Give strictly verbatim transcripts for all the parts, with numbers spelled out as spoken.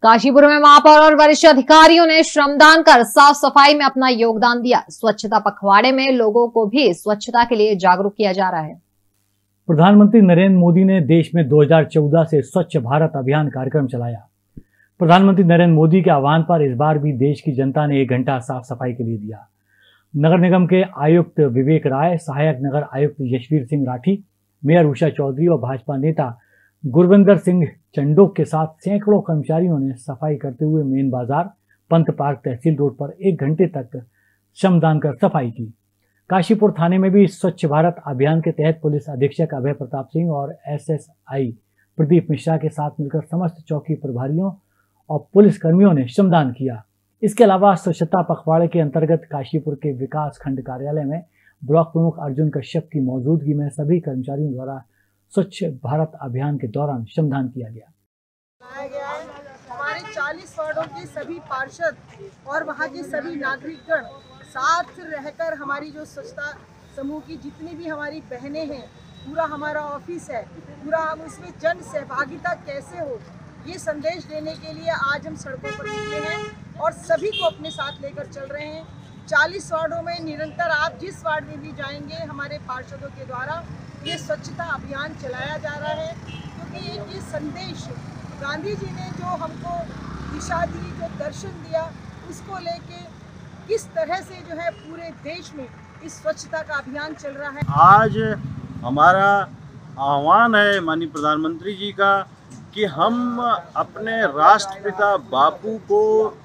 काशीपुर में महापौर और वरिष्ठ अधिकारियों ने श्रमदान कर साफ सफाई में अपना योगदान दिया। स्वच्छता पखवाड़े में लोगों को भी स्वच्छता के लिए जागरूक किया जा रहा है। प्रधानमंत्री नरेंद्र मोदी ने देश में दो हज़ार चौदह से स्वच्छ भारत अभियान कार्यक्रम चलाया। प्रधानमंत्री नरेंद्र मोदी के आह्वान पर इस बार भी देश की जनता ने एक घंटा साफ सफाई के लिए दिया। नगर निगम के आयुक्त विवेक राय, सहायक नगर आयुक्त यशवीर सिंह राठी, मेयर उषा चौधरी और भाजपा नेता गुरविंदर सिंह चंडोक के साथ सैकड़ों कर्मचारियों ने सफाई करते हुए मेन बाजार, पंत पार्क, तहसील रोड पर एक घंटे तक श्रमदान कर सफाई की। काशीपुर थाने में भी स्वच्छ भारत अभियान के तहत पुलिस अधीक्षक अभय प्रताप सिंह और एसएसआई प्रदीप मिश्रा के साथ मिलकर समस्त चौकी प्रभारियों और पुलिस कर्मियों ने श्रमदान किया। इसके अलावा स्वच्छता पखवाड़े के अंतर्गत काशीपुर के विकास खंड कार्यालय में ब्लॉक प्रमुख अर्जुन कश्यप की मौजूदगी में सभी कर्मचारियों द्वारा स्वच्छ भारत अभियान के दौरान श्रमदान किया गया। गया है। हमारे चालीस वार्डों के सभी पार्षद और वहाँ के सभी नागरिकगण साथ रहकर हमारी जो स्वच्छता समूह की जितनी भी हमारी बहनें हैं, पूरा हमारा ऑफिस है, पूरा हम उसमें जन सहभागिता कैसे हो ये संदेश देने के लिए आज हम सड़कों पर निकले हैं और सभी को अपने साथ लेकर चल रहे हैं। चालीस वार्डों में निरंतर आप जिस वार्ड में भी जाएंगे हमारे पार्षदों के द्वारा ये स्वच्छता अभियान चलाया जा रहा है, क्योंकि ये संदेश गांधी जी ने जो हमको दिशा दी, जो दर्शन दिया, उसको लेके किस तरह से जो है पूरे देश में इस स्वच्छता का अभियान चल रहा है। आज हमारा आह्वान है माननीय प्रधानमंत्री जी का कि हम अपने राष्ट्रपिता बापू को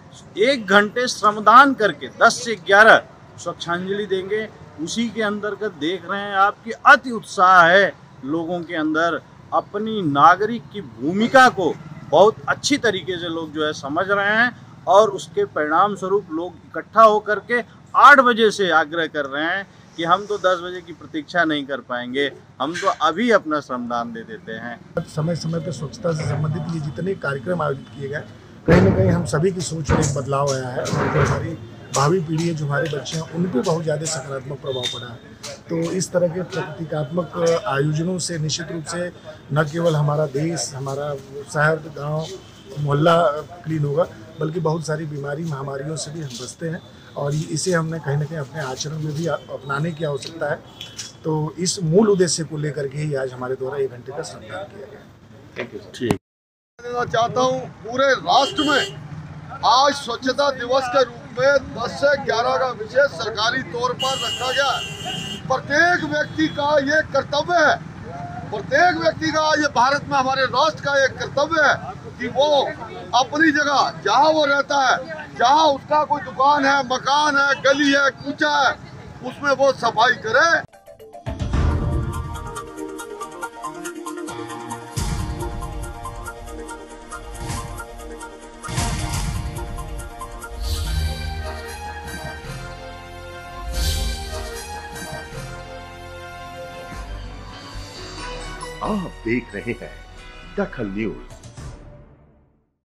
एक घंटे श्रमदान करके दस से ग्यारह स्वच्छांजलि देंगे। उसी के अंतर्गत देख रहे हैं आपकी अति उत्साह है लोगों के अंदर, अपनी नागरिक की भूमिका को बहुत अच्छी तरीके से लोग जो है समझ रहे हैं और उसके परिणाम स्वरूप लोग इकट्ठा होकर के आठ बजे से आग्रह कर रहे हैं कि हम तो दस बजे की प्रतीक्षा नहीं कर पाएंगे, हम तो अभी अपना श्रमदान दे देते हैं। समय समय पर स्वच्छता से संबंधित ये जितने कार्यक्रम आयोजित किए गए, कहीं ना कहीं हम सभी की सोच में एक बदलाव आया है और जो हमारी भावी पीढ़ी है, जो हमारे बच्चे हैं, उन पर बहुत ज़्यादा सकारात्मक प्रभाव पड़ा है। तो इस तरह के प्रतीकात्मक आयोजनों से निश्चित रूप से न केवल हमारा देश, हमारा शहर, गांव, मोहल्ला क्लीन होगा, बल्कि बहुत सारी बीमारी महामारियों से भी हम बचते हैं और इसे हमने कहीं ना कहीं अपने आचरण में भी अपनाने की आवश्यकता है। तो इस मूल उद्देश्य को लेकर के ही आज हमारे द्वारा एक घंटे का श्रमदान किया गया। Thank you. ठीक देना चाहता हूँ, पूरे राष्ट्र में आज स्वच्छता दिवस के रूप में दस से ग्यारह का विशेष सरकारी तौर पर रखा गया है। प्रत्येक व्यक्ति का ये कर्तव्य है, प्रत्येक व्यक्ति का ये भारत में हमारे राष्ट्र का एक कर्तव्य है कि वो अपनी जगह जहाँ वो रहता है, जहाँ उसका कोई दुकान है, मकान है, गली है, कूचा है, उसमें वो सफाई करे। आप देख रहे हैं दखल न्यूज।